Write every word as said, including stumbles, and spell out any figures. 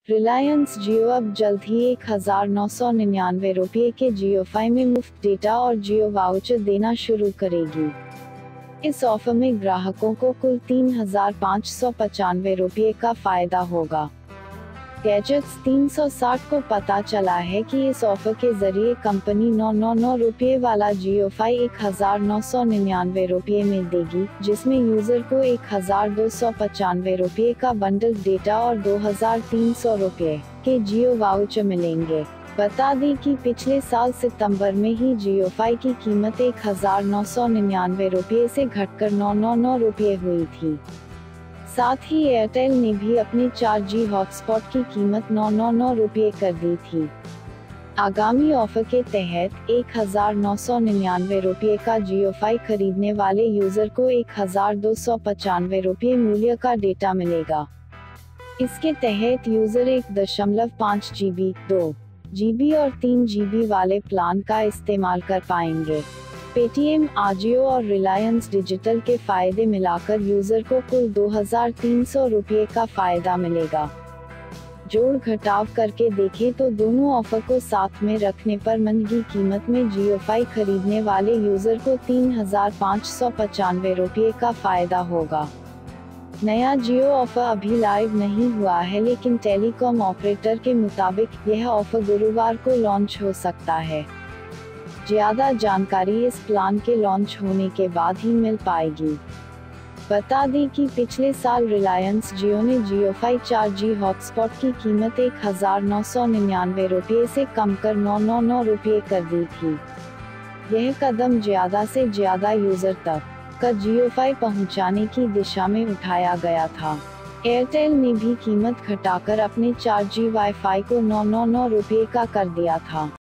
रिलायंस जियो अब जल्द ही एक हजार नौ सौ निन्यानवे रुपये के जियोफाई में मुफ्त डेटा और जियो वाउचर देना शुरू करेगी। इस ऑफर में ग्राहकों को कुल तीन हजार पाँच सौ पचानवे रुपये का फायदा होगा। गैजेट्स तीन सौ साठ को पता चला है कि इस ऑफर के जरिए कंपनी नौ नौ नौ रुपये वाला जियोफाई एक हजार नौ सौ निन्यानवे रुपये में देगी, जिसमें यूजर को एक हजार दो सौ पचानवे रुपये का बंडल डेटा और दो हजार तीन सौ रुपये के जियो वाउचर मिलेंगे। बता दें कि पिछले साल सितंबर में ही जियोफाई की कीमत एक हजार नौ सौ निन्यानवे रुपये से घटकर नौ नौ नौ रुपये हुई थी। साथ ही एयरटेल ने भी अपने चार जी हॉटस्पॉट की कीमत नौ नौ नौ रुपये कर दी थी। आगामी ऑफर के तहत एक हजार नौ सौ निन्यानवे रुपये का जियोफाई खरीदने वाले यूजर को एक हजार दो सौ पचानवे रुपये मूल्य का डेटा मिलेगा। इसके तहत यूजर एक दशमलव पाँच जी बी, दो जी बी और तीन जी बी वाले प्लान का इस्तेमाल कर पाएंगे। पेटीएम, आजियो और रिलायंस डिजिटल के फायदे मिलाकर यूजर को कुल दो हजार तीन सौ रुपये का फायदा मिलेगा। जोड़ घटाव करके देखें तो दोनों ऑफर को साथ में रखने पर महंगी कीमत में जियोफाई खरीदने वाले यूजर को तीन हजार पाँच सौ पचानवे रुपये का फायदा होगा। नया जियो ऑफर अभी लाइव नहीं हुआ है, लेकिन टेलीकॉम ऑपरेटर के मुताबिक यह ऑफर गुरुवार को लॉन्च हो सकता है। ज्यादा जानकारी इस प्लान के लॉन्च होने के बाद ही मिल पाएगी। बता दें कि पिछले साल रिलायंस जियो ने जियोफाई चार जी हॉटस्पॉट की कीमत एक हजार नौ सौ निन्यानवे रुपये से कम कर नौ नौ नौ रुपये कर दी थी। यह कदम ज्यादा से ज्यादा यूजर तक का जियोफाई पहुंचाने की दिशा में उठाया गया था। एयरटेल ने भी कीमत घटाकर अपने चार जी वाईफाई को नौ नौ नौ रुपये का कर दिया था।